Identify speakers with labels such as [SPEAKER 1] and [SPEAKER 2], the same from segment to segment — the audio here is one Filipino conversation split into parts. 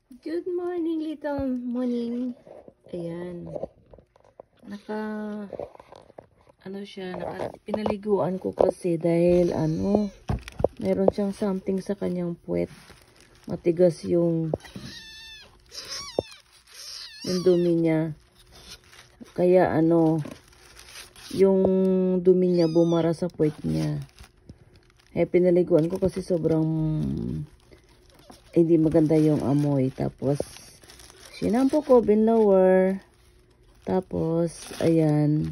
[SPEAKER 1] Good morning, little morning. Ayan. Pinaliguan ko kasi dahil meron siyang something sa kanyang puwet. Matigas yung dumi niya. Kaya yung dumi niya bumara sa puwet niya. Pinaliguan ko kasi sobrang hindi maganda yung amoy. Tapos, sinampo ko, binlower. Tapos, ayan.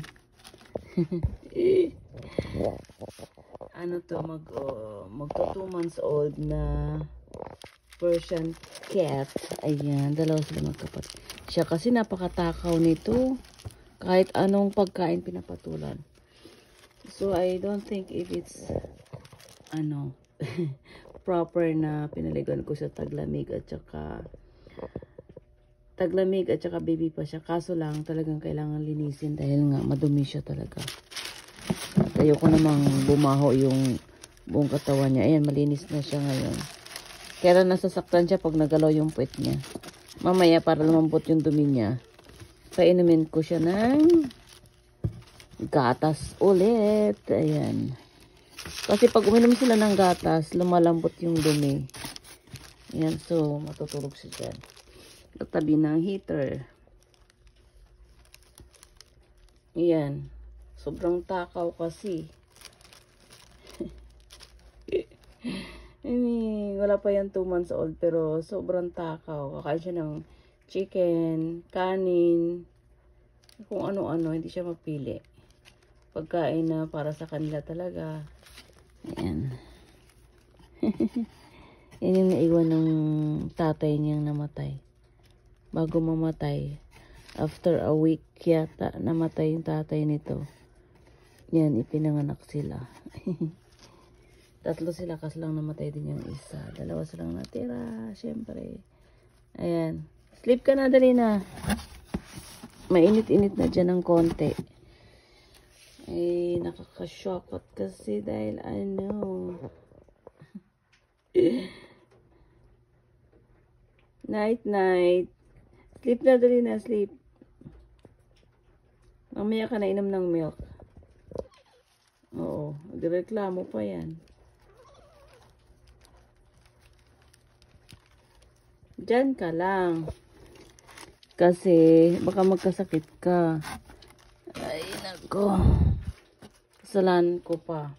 [SPEAKER 1] Magto 2 months old na Persian cat. Ayan, dalawa sila magkapatid. Siya kasi napakatakaw nito. Kahit anong pagkain pinapatulan. So, I don't think if it's, proper na pinaligan ko sa taglamig at saka baby pa siya. Kaso lang talagang kailangan linisin dahil nga madumi siya talaga. At ayoko namang bumaho yung buong katawan niya. Ayan, malinis na siya ngayon. Kaya nasasaktan siya pag nagalaw yung puwet niya. Mamaya para lumambot yung dumi niya, painumin ko siya ng gatas ulit. Ayan. Kasi pag uminom sila ng gatas, lumalambot yung dumi. Ayan, so matutulog siya dyan. Tabi ng heater. Ayan. Sobrang takaw kasi. Wala pa yan 2 months old pero sobrang takaw. Kakain siya ng chicken, kanin, kung ano-ano. Hindi siya mapili. Pagkain na para sa kanila talaga. Ayan. Yan yung naiwan ng tatay niyang namatay. Bago mamatay, after a week yata, namatay yung tatay nito. Yan, ipinanganak sila. 3 sila, kasi lang namatay din yung isa. 2 silang natira, syempre. Ayan. Sleep ka na, dali na. Mainit-init na dyan ng konti. Ay, nakakashokot kasi dahil night. Sleep na, dali na, sleep. Mamaya ka na inom ng milk. Oo, direklamo pa yan. Diyan ka lang. Kasi, baka magkasakit ka. Ay, nako. Kasalanan ko pa.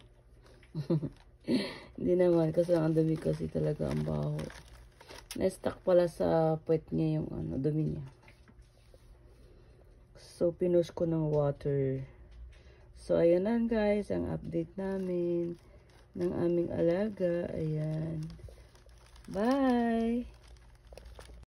[SPEAKER 1] Hindi naman, kasi ang dumi kasi talaga ang baho. Na-stuck pala sa puwet niya yung dumi niya. So, pinush ko ng water. So, ayan lang guys, ang update namin ng aming alaga. Ayan. Bye!